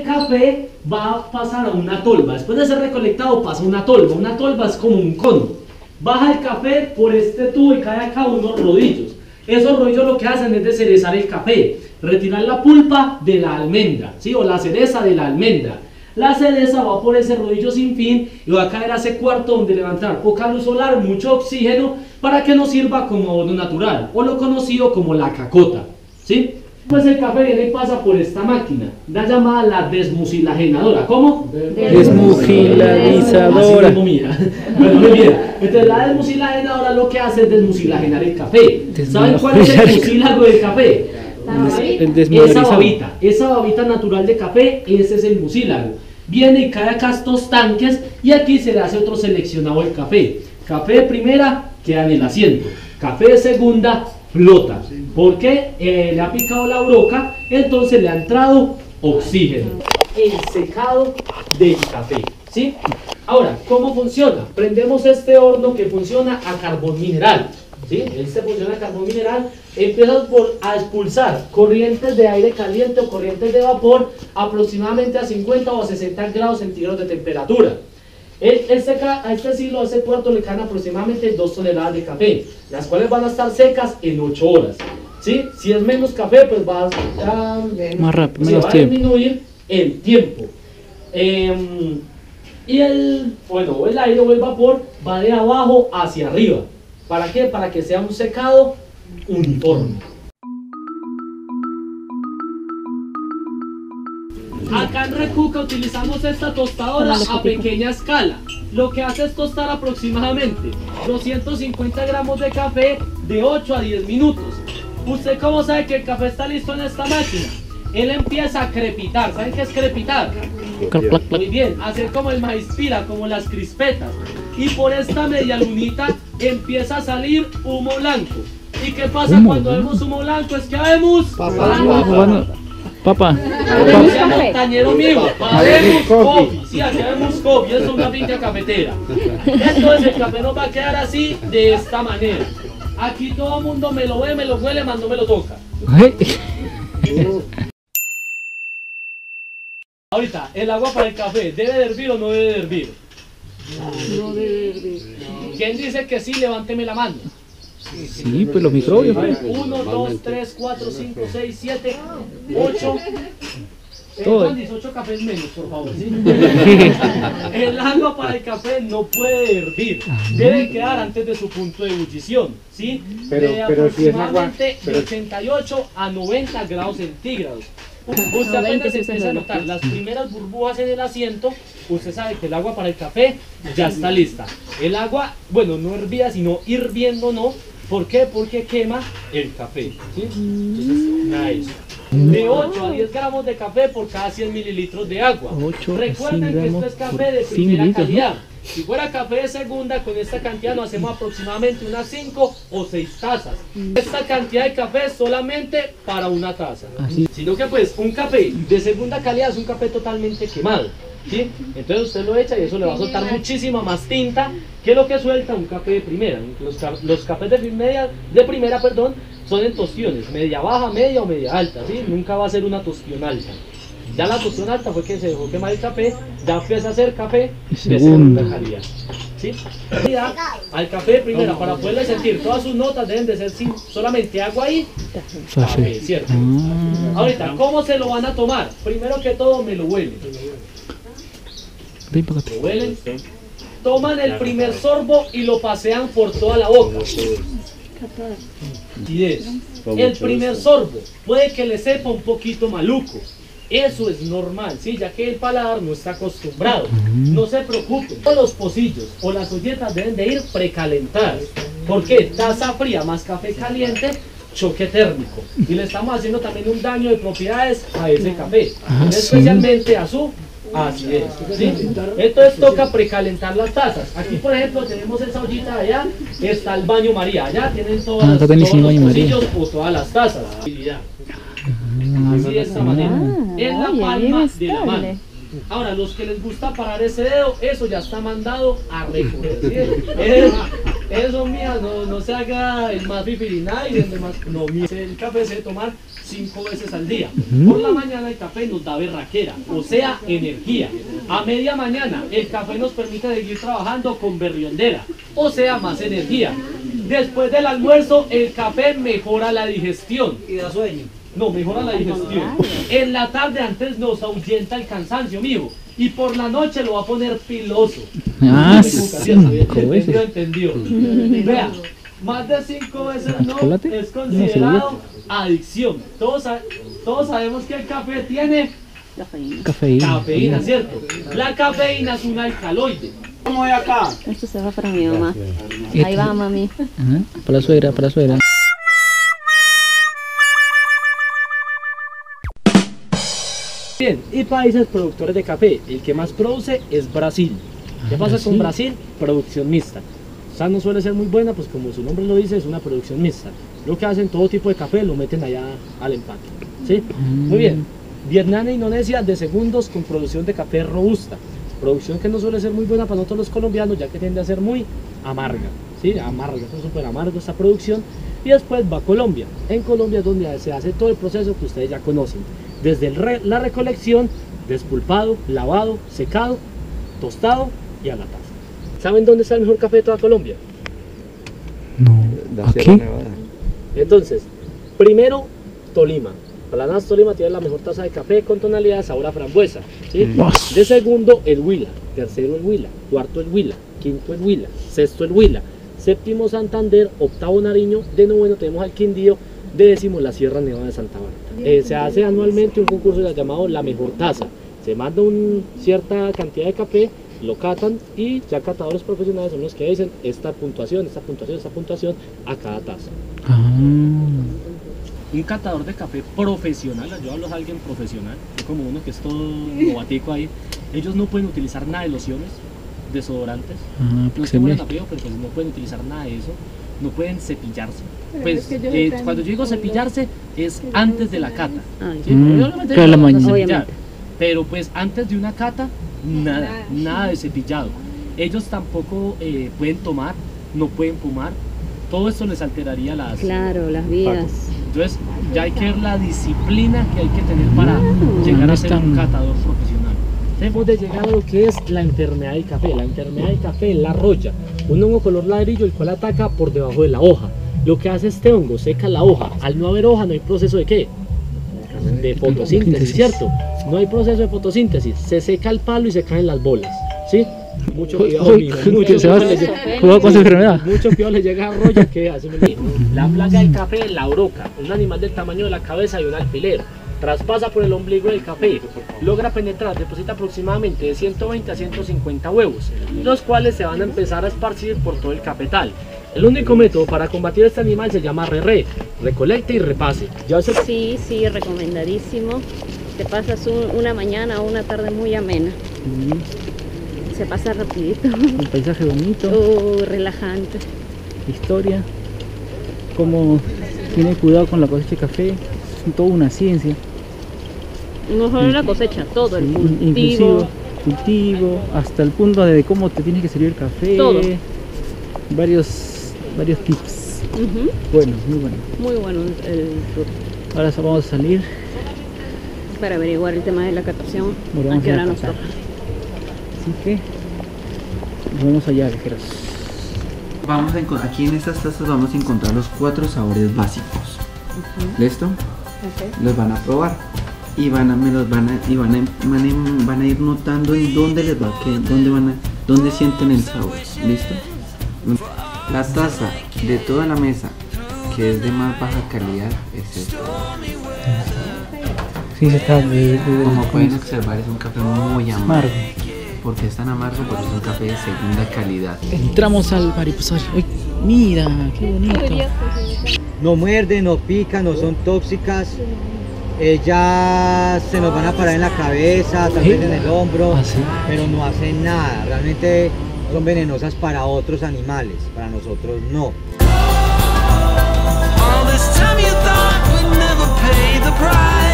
el café va a pasar a una tolva. Después de ser recolectado pasa a una tolva. Una tolva es como un cono. Baja el café por este tubo y cae acá unos rodillos. Esos rodillos lo que hacen es descerezar el café, retirar la pulpa de la almendra, ¿sí? O la cereza de la almendra. La cereza va por ese rodillo sin fin y va a caer a ese cuarto donde levantar poca luz solar, mucho oxígeno, para que nos sirva como abono natural, o lo conocido como la cacota, ¿sí? Pues el café viene y pasa por esta máquina, la llamada la desmucilagenadora. ¿Cómo? Desmucilaginadora. Bueno, muy bien. Entonces la desmucilagenadora lo que hace es desmucilagenar el café. ¿Saben cuál es el mucílago del café? Esa babita natural de café, ese es el mucílago. Viene y cae acá a estos tanques y aquí se le hace otro seleccionado el café. Café de primera queda en el asiento, café de segunda flota, porque le ha picado la broca, entonces le ha entrado oxígeno. El secado del café, ¿sí? Ahora, ¿cómo funciona? Prendemos este horno que funciona a carbón mineral, ¿sí? Este funciona a carbón mineral. Empiezas a expulsar corrientes de aire caliente o corrientes de vapor aproximadamente a 50 o a 60 grados centígrados de temperatura. A este silo, a ese puerto le caen aproximadamente 2 toneladas de café, las cuales van a estar secas en 8 horas. ¿Sí? Si es menos café, pues va a, más rápido, se va a disminuir el tiempo. Y el aire o el vapor va de abajo hacia arriba. ¿Para qué? Para que sea un secado uniforme. Acá en Recuca utilizamos esta tostadora a pequeña escala. Lo que hace es tostar aproximadamente 250 gramos de café de 8 a 10 minutos. ¿Usted cómo sabe que el café está listo en esta máquina? Él empieza a crepitar. ¿Saben qué es crepitar? Muy bien, hacer como el maíz pira, como las crispetas. Y por esta media lunita empieza a salir humo blanco. ¿Y qué pasa cuando vemos humo blanco? Es que vemos Papá. Montañero mío, vemos coffee. Sí, aquí vemos coffee, es una finca cafetera. Entonces el café nos va a quedar así, de esta manera. Aquí todo el mundo me lo ve, me lo huele, más no me lo toca. Ahorita, el agua para el café, ¿debe de hervir o no debe de hervir? No debe hervir. ¿Quién dice que sí? Levánteme la mano. Sí, pues los microbios. 1, 2, 3, 4, 5, 6, 7, 8. 8 cafés menos, por favor, ¿sí? El agua para el café no puede hervir, debe quedar antes de su punto de ebullición, ¿sí? De aproximadamente de 88 a 90 grados centígrados. Usted apenas empieza a notar las primeras burbujas en el asiento, usted sabe que el agua para el café ya está lista. El agua, bueno, no hervida, sino hirviendo, ¿no? ¿Por qué? Porque quema el café, ¿sí? Entonces, nada de eso. De 8 a 10 gramos de café por cada 100 mililitros de agua. Recuerden que esto es café de primera calidad. Si fuera café de segunda, con esta cantidad nos hacemos aproximadamente unas 5 o 6 tazas. Esta cantidad de café es solamente para una taza. Sino que pues un café de segunda calidad es un café totalmente quemado, ¿sí? Entonces usted lo echa y eso le va a soltar muchísima más tinta que lo que suelta un café de primera. Los cafés de primera, son en tostiones, media baja, media o media alta, ¿sí? Nunca va a ser una tostión alta. Ya la tostión alta fue que se dejó quemar el café, ya empieza a ser café de segunda calidad, ¿sí? Al café de primera, para poderle sentir todas sus notas, deben de ser solamente agua y café, ¿cierto? Ahorita, ¿cómo se lo van a tomar? Primero que todo, me lo huelen. Lo huelen, toman el primer sorbo y lo pasean por toda la boca. El primer sorbo puede que le sepa un poquito maluco. Eso es normal, ¿sí? Ya que el paladar no está acostumbrado. No se preocupen. Todos los pocillos o las olletas deben de ir precalentadas. ¿Por qué? Taza fría más café caliente, choque térmico. Y le estamos haciendo también un daño de propiedades a ese café. Especialmente a su Así es, ¿sí? Entonces toca precalentar las tazas. Aquí por ejemplo tenemos esa ollita de allá, está el baño María, allá tienen todos los pocillos o todas las tazas. Así de esta manera, en la palma de la mano. Ahora, los que les gusta parar ese dedo, eso ya está mandado a recorrer, ¿sí? Eso, mía, no se haga el más pipirinay y el demás. No, mía, el café se debe tomar 5 veces al día. Por la mañana el café nos da berraquera, o sea, energía. A media mañana el café nos permite seguir trabajando con berriondera, o sea, más energía. Después del almuerzo el café mejora la digestión. Y da sueño. No, mejora la digestión. En la tarde antes nos ahuyenta el cansancio, mijo. Y por la noche lo va a poner piloso. Ah, Entendió. Vea, más de 5 veces no ¿Chocolate? es considerado adicción. Todos sabemos que el café tiene cafeína, ¿cierto? La cafeína es un alcaloide. ¿Cómo voy acá? Esto se va para mi mamá. Ahí va, mami. Ajá, para la suegra, para la suegra. Bien, y países productores de café, el que más produce es Brasil. ¿Qué pasa con Brasil? Producción mixta. O sea, no suele ser muy buena, pues como su nombre lo dice, es una producción mixta. Lo que hacen, todo tipo de café lo meten allá al empaque. ¿Sí? Muy bien. Vietnam e Indonesia de segundos con producción de café robusta. Producción que no suele ser muy buena para nosotros los colombianos, ya que tiende a ser muy amarga. ¿Sí? Amarga, es súper amargo esta producción. Y después va Colombia. En Colombia es donde se hace todo el proceso que ustedes ya conocen. Desde la recolección, despulpado, lavado, secado, tostado y a la taza. ¿Saben dónde está el mejor café de toda Colombia? No. ¿Aquí? Entonces, primero, Tolima. Palanas Tolima tiene la mejor taza de café con tonalidad de sabor a frambuesa. ¿Sí? De segundo, el Huila. Tercero, el Huila. Cuarto, el Huila. Quinto, el Huila. Sexto, el Huila. Séptimo, Santander. Octavo, Nariño. De noveno tenemos al Quindío. De décimo, la Sierra Nevada de Santa Marta. Se hace anualmente un concurso llamado La Mejor Taza. Se manda cierta cantidad de café, lo catan y ya catadores profesionales son los que dicen esta puntuación a cada taza. Un catador de café profesional, yo hablo de alguien profesional, no como uno que es todo novatico ahí, ellos no pueden utilizar nada de lociones, desodorantes, no es que huelen a feo, pero pues no pueden utilizar nada de eso, no pueden cepillarse. Pues cuando yo digo cepillarse es antes de la cata. ¿Sí? Obviamente. Pero pues antes de una cata, nada de cepillado. Ellos tampoco pueden tomar, no pueden fumar. Todo esto les alteraría las vidas. Entonces ya hay que ver la disciplina que hay que tener para llegar a ser un catador profesional. Hemos de llegar a lo que es la enfermedad del café. La enfermedad del café es la roya, un hongo color ladrillo el cual ataca por debajo de la hoja. Lo que hace este hongo, seca la hoja. Al no haber hoja no hay proceso de ¿qué? De fotosíntesis, ¿cierto? No hay proceso de fotosíntesis, se seca el palo y se caen las bolas, ¿sí? Mucho cuidado, cuidado con esa enfermedad. Mucho cuidado le llega a roya que hace. La plaga del café es la broca, un animal del tamaño de la cabeza y un alfiler. Traspasa por el ombligo del café, logra penetrar, deposita aproximadamente de 120 a 150 huevos, los cuales se van a empezar a esparcir por todo el cafetal. El único método para combatir a este animal se llama recolecte y repase. Sí, recomendadísimo. Te pasas una mañana o una tarde muy amena. Se pasa rapidito. Un paisaje bonito. Relajante. Historia. Cómo tiene cuidado con la cosecha de café. Es toda una ciencia. No solo la cosecha, todo el cultivo, hasta el punto de cómo te tiene que servir el café. Todo. Varios tips. Bueno, muy bueno. Muy bueno el tour. Ahora vamos a salir para averiguar el tema de la catación. ¿A qué hora nos toca? Así que nos vemos allá, viajeros. Vamos a encontrar, aquí en estas tazas vamos a encontrar los 4 sabores básicos. ¿Listo? Los van a probar y van a ir notando en dónde les va a quedar, dónde sienten el sabor. ¿Listo? La taza de toda la mesa que es de más baja calidad es esta. Sí, está como pueden observar, es un café muy amargo. ¿Por qué es tan amargo? Porque es un café de segunda calidad. Entramos al mariposario. ¡Ay, mira! ¡Qué bonito! No muerden, no pican, no son tóxicas. Ellas se nos van a parar en la cabeza, también en el hombro, pero no hacen nada. Realmente son venenosas para otros animales, para nosotros no. All this time you thought we'd never pay the price.